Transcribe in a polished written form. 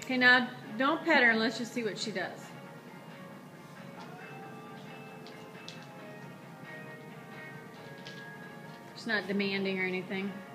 Okay, now don't pet her and let's just see what she does. She's not demanding or anything.